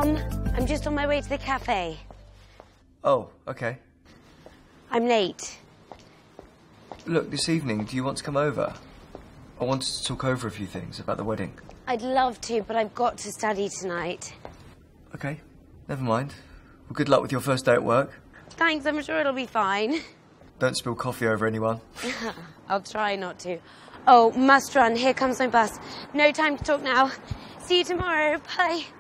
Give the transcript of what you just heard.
I'm just on my way to the cafe. Oh, okay. I'm late. Look, this evening, do you want to come over? I wanted to talk over a few things about the wedding. I'd love to, but I've got to study tonight. Okay, never mind. Well, good luck with your first day at work. Thanks, I'm sure it'll be fine. Don't spill coffee over anyone. I'll try not to. Oh, must run. Here comes my bus. No time to talk now. See you tomorrow. Bye.